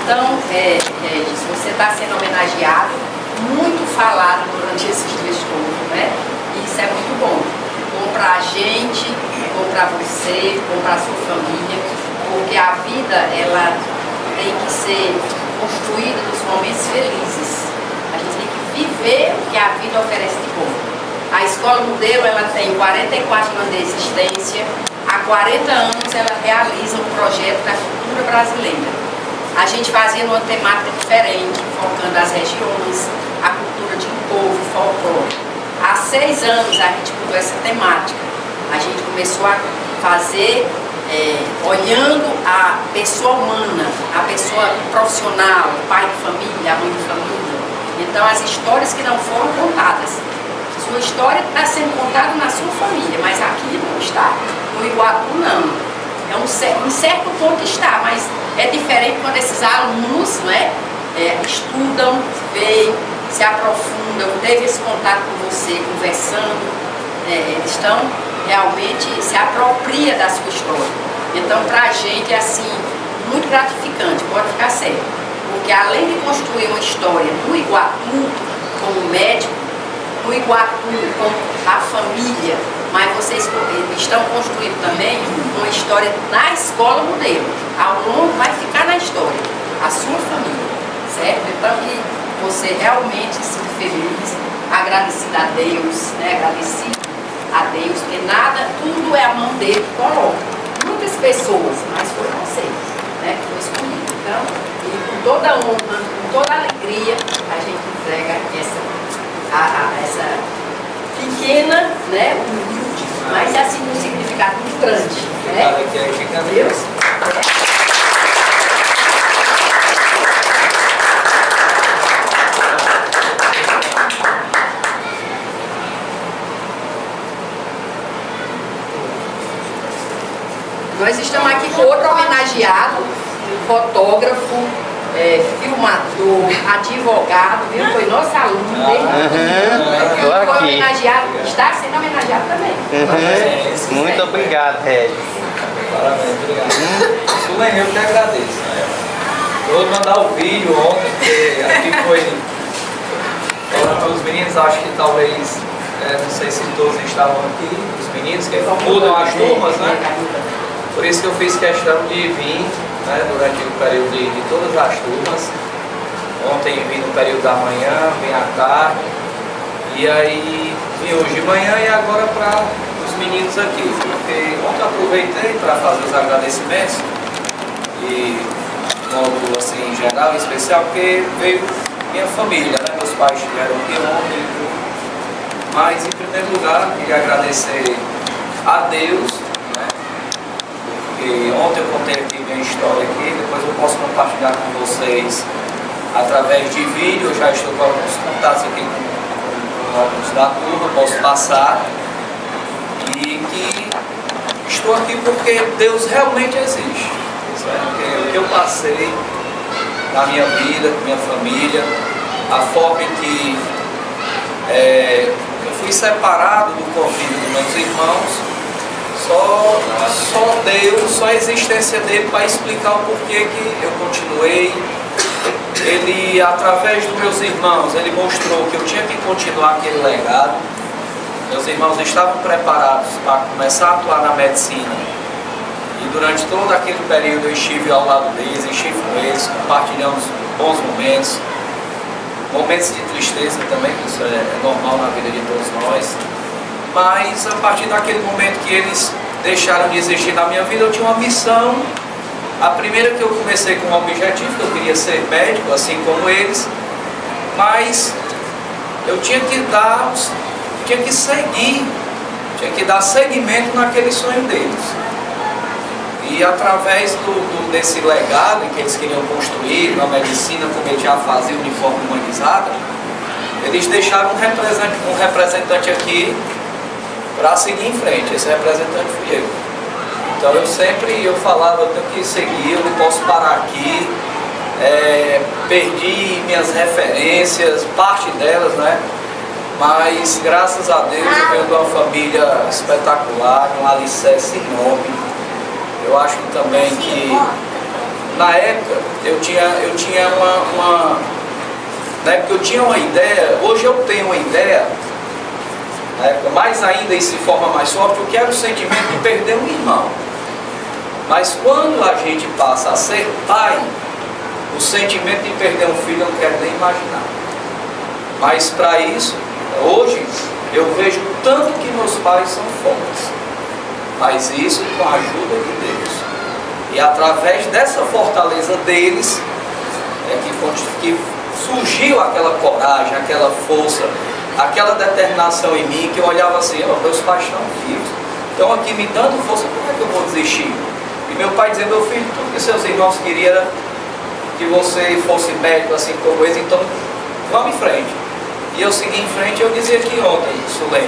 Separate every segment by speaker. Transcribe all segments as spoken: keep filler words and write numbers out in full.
Speaker 1: Então, é, Regis, você está sendo homenageado, muito falado durante esses dias todos, né? E isso é muito bom. Bom para a gente, bom para você, bom para a sua família, porque a vida, ela tem que ser construída nos momentos felizes. A gente tem que viver o que a vida oferece de bom. A Escola Modelo, ela tem quarenta e quatro anos de existência. Há quarenta anos ela realiza um projeto da cultura brasileira. A gente fazia uma temática diferente, focando as regiões, a cultura de um povo, folclore. Há seis anos a gente mudou essa temática. A gente começou a fazer, é, olhando a pessoa humana, a pessoa profissional, o pai de família, a mãe de família. Então as histórias que não foram contadas. Sua história está sendo contada na sua família, mas aqui não está. No Iguatu não. É um, em certo ponto está, mas é diferente quando esses alunos, né, é, estudam, veem, se aprofundam, teve esse contato com você, conversando, é, eles estão realmente se apropria da sua história. Então, para a gente é assim, muito gratificante, pode ficar sério. Porque além de construir uma história no Iguatu, como médico, no Iguatu, com a família, mas vocês estão construindo também uma história na Escola Modelo. Ao longo vai ficar na história, a sua família, certo? Então que você realmente se feliz, agradecido a Deus, né? Agradecido a Deus, porque nada, tudo é a mão dele que coloca. Muitas pessoas, mas foi vocês, né? Que foi escolhido. Então, e com toda honra, com toda alegria, a gente entrega essa, a, a, essa pequena, né? Humilde, mas assim um significado muito grande, né? Deus. É. Nós estamos aqui com outro homenageado, fotógrafo, é, filmador, advogado, viu? Foi nosso aluno desde
Speaker 2: uhum,
Speaker 1: foi aqui. Homenageado, está sendo homenageado também.
Speaker 2: Uhum. Muito obrigado, Regis.
Speaker 3: Parabéns, obrigado. Isso nem eu que agradeço. Né? Eu vou mandar o vídeo ontem, porque aqui foi falando para os meninos, acho que talvez, é, não sei se todos estavam aqui, os meninos que mudam as turmas, né? Por isso que eu fiz questão de vir, né, durante o período de, de todas as turmas. Ontem vim no período da manhã, vim à tarde, e aí vim hoje de manhã e agora para os meninos aqui. Porque ontem eu aproveitei para fazer os agradecimentos, e modo assim, em geral, em especial, porque veio minha família, né, meus pais estiveram aqui ontem. Mas em primeiro lugar, queria agradecer a Deus. Ontem eu contei aqui minha história aqui, depois eu posso compartilhar com vocês através de vídeo. Eu já estou com alguns contatos aqui com, com alguns da turma, posso passar. E que estou aqui porque Deus realmente existe. Certo? O que eu passei na minha vida, com minha família, a forma em que é, eu fui separado do convívio dos meus irmãos. Só, só Deus, só a existência dele para explicar o porquê que eu continuei. Ele, através dos meus irmãos, ele mostrou que eu tinha que continuar aquele legado. Meus irmãos estavam preparados para começar a atuar na medicina. E durante todo aquele período eu estive ao lado deles, estive com eles, compartilhamos bons momentos. Momentos de tristeza também, que isso é normal na vida de todos nós. Mas a partir daquele momento que eles deixaram de existir na minha vida, eu tinha uma missão. A primeira que eu comecei com um objetivo, que eu queria ser médico, assim como eles. Mas eu tinha que dar, tinha que seguir, tinha que dar seguimento naquele sonho deles. E através do, do, desse legado que eles queriam construir na medicina, como eles já faziam de forma humanizada, eles deixaram um representante, um representante aqui para seguir em frente. Esse representante fui eu. Então eu sempre eu falava, eu tenho que seguir, eu não posso parar aqui. É, perdi minhas referências, parte delas, né? Mas graças a Deus eu venho de uma família espetacular, um alicerce enorme. Eu acho também que na época, eu tinha, eu tinha uma, uma... Na época eu tinha uma ideia, hoje eu tenho uma ideia, na época, mais ainda e se forma mais forte, o que era o sentimento de perder um irmão. Mas quando a gente passa a ser pai, o sentimento de perder um filho eu não quero nem imaginar. Mas para isso, hoje, eu vejo tanto que meus pais são fortes. Mas isso com a ajuda de Deus. E através dessa fortaleza deles, é que, que surgiu aquela coragem, aquela força, aquela determinação em mim, que eu olhava assim, oh, meus pais estão vivos, estão aqui me dando força, como é que eu vou desistir? E meu pai dizia, meu filho, tudo que seus irmãos queriam era que você fosse médico assim como eles, então vamos em frente. E eu segui em frente, eu dizia aqui ontem, Sulene,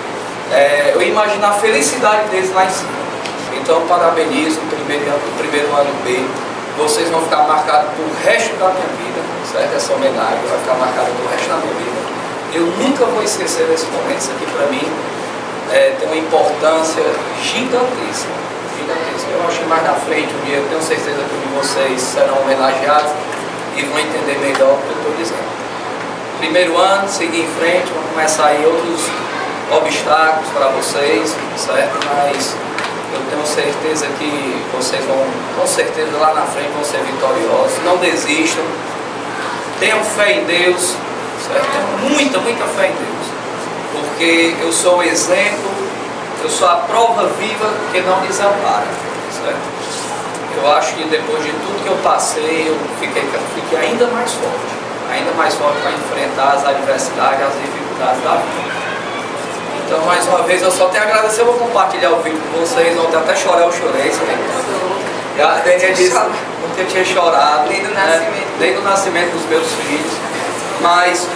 Speaker 3: é, eu imagino a felicidade deles lá em cima. Então parabenizo o primeiro, o primeiro ano B, vocês vão ficar marcados pro resto da minha vida, certo? Essa homenagem vai ficar marcada pro resto da minha vida. Eu nunca vou esquecer desse momento, isso aqui para mim é, tem uma importância gigantesca, gigantesca. Eu acho que mais na frente, um dia, eu tenho certeza que um de vocês serão homenageados e vão entender melhor o que eu estou dizendo. Primeiro ano, seguir em frente, vão começar aí outros obstáculos para vocês, certo? Mas eu tenho certeza que vocês vão, com certeza lá na frente vão ser vitoriosos. Não desistam, tenham fé em Deus, certo? Tenham muita, muita fé em Deus, porque eu sou o exemplo, eu sou a prova viva que não desampara, certo? Eu acho que depois de tudo que eu passei, eu fiquei, fiquei ainda mais forte, ainda mais forte para enfrentar as adversidades, as dificuldades da vida. Então, mais uma vez, eu só tenho a agradecer, eu vou compartilhar o vídeo com vocês, ontem até chorar, eu chorei, sabe? E a Dênia disse que eu tinha chorado,
Speaker 1: desde o
Speaker 3: né?
Speaker 1: nascimento.
Speaker 3: Desde o nascimento dos meus filhos, mas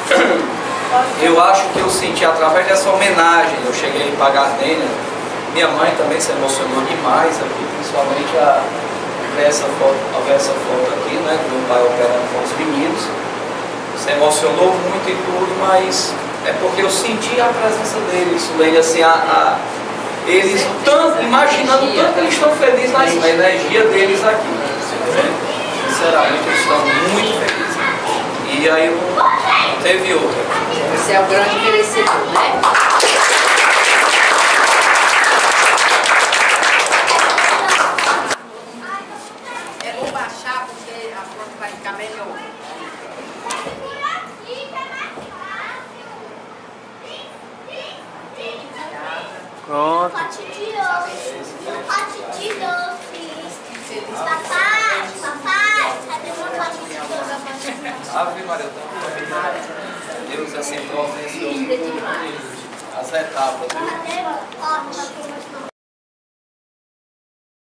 Speaker 3: eu acho que eu senti, através dessa homenagem, eu cheguei a pagar a Dênia, minha mãe também se emocionou demais aqui, principalmente a ver essa foto, a ver essa foto aqui, né, do meu pai operando com os meninos, se emocionou muito e tudo, mas é porque eu senti a presença deles, Sulene, assim, a, a, eles tanto, imaginando o tanto que eles estão felizes na, na energia deles aqui. Sinceramente, eles estão muito felizes. E aí não teve outra.
Speaker 1: Você é o grande merecedor, né? É bom baixar porque a foto vai ficar melhor.
Speaker 2: Pronto.
Speaker 4: Pote de doce, um pote de doce. Papai, papai, cadê meu pote de doce?
Speaker 3: Ave Maria, Deus assim providenciou as etapas.
Speaker 4: Cadê meu pote?